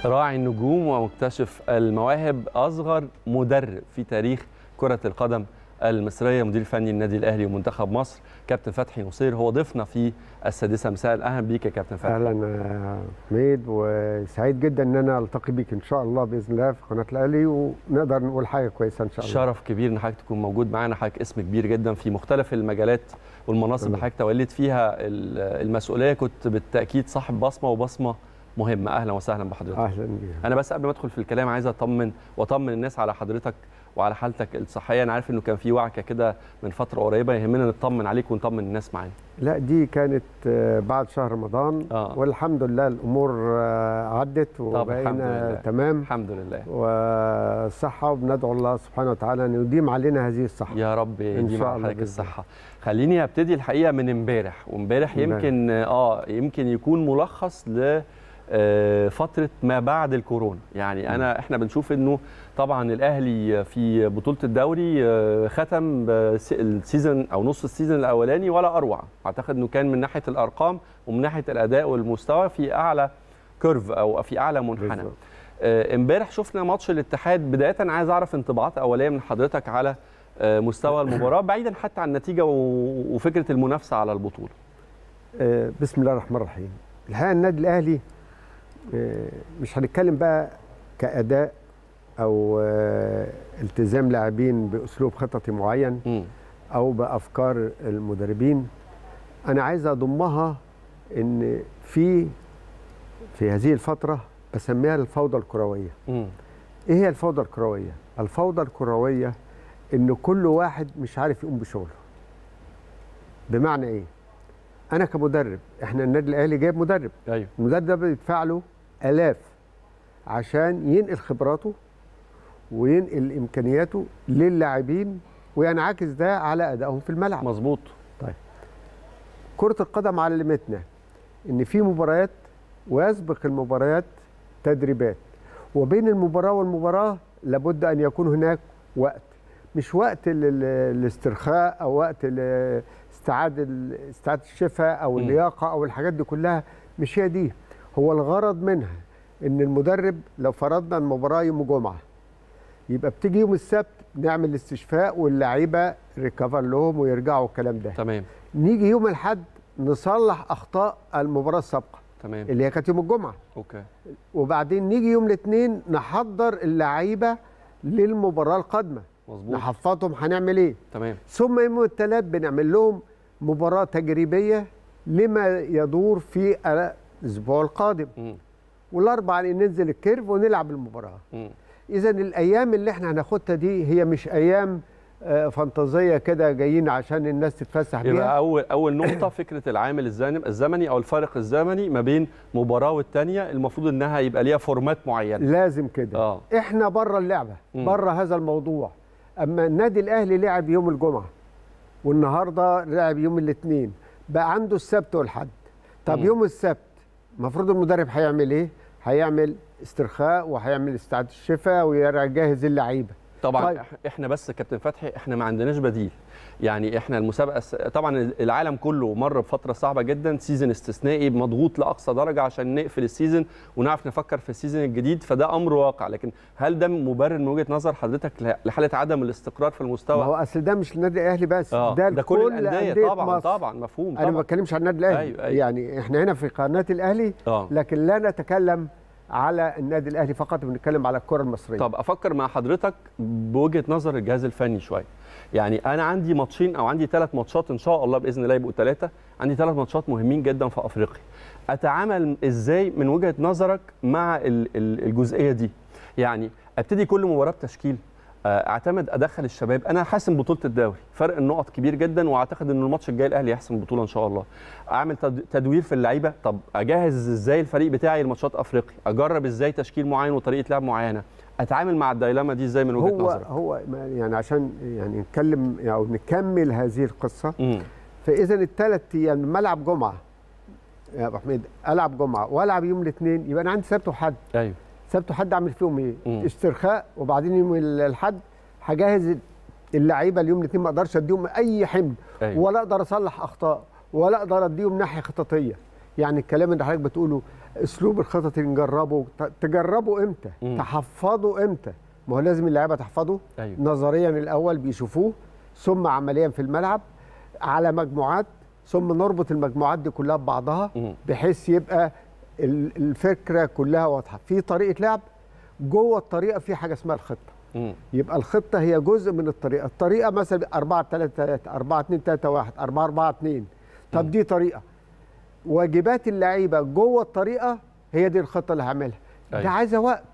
راعي النجوم ومكتشف المواهب، أصغر مدرب في تاريخ كرة القدم المصرية، مدير فني النادي الأهلي ومنتخب مصر كابتن فتحي نصير هو ضيفنا في السادسة مساء. أهلا بيك يا كابتن فتحي. اهلا حميد، وسعيد جدا ان انا التقي بيك ان شاء الله باذن الله في قناه الاهلي، ونقدر نقول حاجه كويسه ان شاء الله. شرف كبير ان حضرتك تكون موجود معانا. حضرتك اسم كبير جدا في مختلف المجالات والمناصب اللي حضرتك توليت فيها المسؤوليه، كنت بالتاكيد صاحب بصمه وبصمه مهمه. اهلا وسهلا بحضرتك. اهلا بيك. انا بس قبل ما ادخل في الكلام عايز اطمن الناس على حضرتك وعلى حالتك الصحيه. انا عارف انه كان في وعكه كده من فتره قريبه، يهمنا نطمن عليك ونطمن الناس معانا. لا، دي كانت بعد شهر رمضان والحمد لله الامور عدت وبقينا تمام الحمد لله والصحه، وبندعو الله سبحانه وتعالى ان يديم علينا هذه الصحه يا رب يديم على حضرتك الصحه. خليني ابتدي الحقيقه من امبارح يمكن يكون ملخص ل فترة ما بعد الكورونا. يعني احنا بنشوف انه طبعا الاهلي في بطولة الدوري ختم السيزون او نص السيزون الاولاني ولا اروع. اعتقد انه كان من ناحية الارقام ومن ناحية الاداء والمستوى في اعلى كيرف او في اعلى منحنى. امبارح شفنا ماتش الاتحاد. بداية عايز اعرف انطباعات اولية من حضرتك على مستوى المباراة، بعيدا حتى عن النتيجة وفكرة المنافسة على البطولة. بسم الله الرحمن الرحيم. الحقيقة النادي الاهلي مش هنتكلم بقى كأداء أو التزام لاعبين بأسلوب خططي معين أو بأفكار المدربين. أنا عايز أضمها إن في هذه الفترة بسميها الفوضى الكروية. إيه هي الفوضى الكروية؟ الفوضى الكروية إن كل واحد مش عارف يقوم بشغله. بمعنى إيه؟ أنا كمدرب، إحنا النادي الأهلي جايب مدرب. أيوه. المدرب ده بيدفع له آلاف عشان ينقل خبراته وينقل إمكانياته للاعبين وينعكس ده على أدائهم في الملعب. مظبوط. طيب، كرة القدم علمتنا إن في مباريات ويسبق المباريات تدريبات، وبين المباراة والمباراة لابد أن يكون هناك وقت، مش وقت الاسترخاء أو وقت استعادة الشفاء أو اللياقة أو الحاجات دي كلها. مش هي دي. هو الغرض منها ان المدرب لو فرضنا المباراه يوم الجمعه، يبقى بتيجي يوم السبت نعمل استشفاء واللعيبه ريكفر لهم ويرجعوا الكلام ده. تمام. نيجي يوم الاحد نصلح اخطاء المباراه السابقه. تمام. اللي هي كانت يوم الجمعه. اوكي. وبعدين نيجي يوم الاثنين نحضر اللعيبه للمباراه القادمه. مظبوط. نحفظهم هنعمل ايه. تمام. ثم يوم الثلاث بنعمل لهم مباراه تجريبيه لما يدور في الاسبوع القادم. والاربعاء ننزل الكيرف ونلعب المباراه. اذا الايام اللي احنا هناخدها دي هي مش ايام فانتازيه كده جايين عشان الناس تتفسح بيها. يبقى اول نقطه فكره العامل الزمني او الفارق الزمني ما بين مباراه والثانيه، المفروض انها يبقى ليها فورمات معينه. لازم كده. احنا بره اللعبه، بره هذا الموضوع. اما النادي الاهلي لعب يوم الجمعه والنهارده لعب يوم الاثنين، بقى عنده السبت والحد. طب يوم السبت المفروض المدرب هيعمل ايه؟ هيعمل استرخاء وهيعمل استعادة الشفاء ويجهز اللعيبه. طبعا. طيب. احنا بس كابتن فتحي احنا ما عندناش بديل. يعني احنا المسابقه طبعا العالم كله مر بفتره صعبه جدا، سيزون استثنائي مضغوط لاقصى درجه عشان نقفل السيزون ونعرف نفكر في السيزون الجديد، فده امر واقع. لكن هل ده مبرر من وجهه نظر حضرتك لحاله عدم الاستقرار في المستوى؟ ما هو اصل ده مش النادي الاهلي بس، ده كل الانديه طبعا. طبعا مفهوم. انا ما بتكلمش عن النادي الاهلي. أيوة. يعني احنا هنا في قناه الاهلي لكن لا نتكلم على النادي الاهلي فقط، بنتكلم على الكره المصريه. طب افكر مع حضرتك بوجهه نظر الجهاز الفني شويه. يعني انا عندي ماتشين او عندي 3 ماتشات ان شاء الله باذن الله يبقوا 3، عندي 3 ماتشات مهمين جدا في افريقيا. اتعامل ازاي من وجهه نظرك مع الجزئيه دي؟ يعني ابتدي كل مباراه بتشكيل، اعتمد ادخل الشباب. انا حاسم بطوله الدوري، فرق النقط كبير جدا، واعتقد ان الماتش الجاي الاهلي يحسم البطوله ان شاء الله. اعمل تدوير في اللعيبه. طب اجهز ازاي الفريق بتاعي لماتشات افريقيا؟ اجرب ازاي تشكيل معين وطريقه لعب معينه؟ اتعامل مع الدايلاما دي ازاي من وجهه نظرك؟ هو يعني عشان يعني نتكلم او نكمل هذه القصه. فاذا الثلاث ايام ملعب جمعه يا ابو حميد، العب جمعه والعب يوم الاثنين، يبقى انا عندي سبت وحد. ايوه. سبت وحد اعمل فيهم ايه؟ استرخاء، وبعدين يوم الاحد هجهز اللعيبه اليوم الاثنين، ما اقدرش اديهم اي حمل. أيوة. ولا اقدر اصلح اخطاء ولا اقدر اديهم ناحيه خططيه. يعني الكلام اللي حضرتك بتقوله اسلوب الخطط نجربه، تجربه امتى؟ تحفظه امتى؟ ما هو لازم اللعيبه تحفظه. أيوة. نظريا الاول بيشوفوه، ثم عمليا في الملعب على مجموعات، ثم نربط المجموعات دي كلها ببعضها بحيث يبقى الفكره كلها واضحه. في طريقه لعب، جوه الطريقه في حاجه اسمها الخطه. يبقى الخطه هي جزء من الطريقه. الطريقه مثلا 4-3-3 4-2-3-1 4-4-2. طب دي طريقه، واجبات اللعيبه جوه الطريقه هي دي الخطه اللي هعملها. ده عايزه وقت.